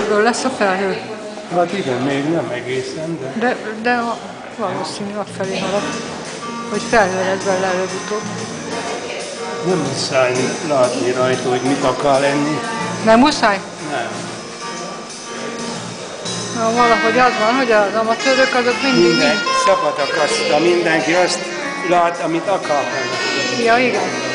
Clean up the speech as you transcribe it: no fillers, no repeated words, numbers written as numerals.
ebből lesz a felhő? Hát igen, még nem egészen, De valószínű afelé halad, hogy felhő lesz belőle előbb-utóbb. nem muszáj látni rajta, hogy mit akar lenni. Nem muszáj? Nem. Na, valahogy az van, hogy az amatőrök azok mindig... Szabad akasztja, mindenki azt lát, amit akar. Ja, igen.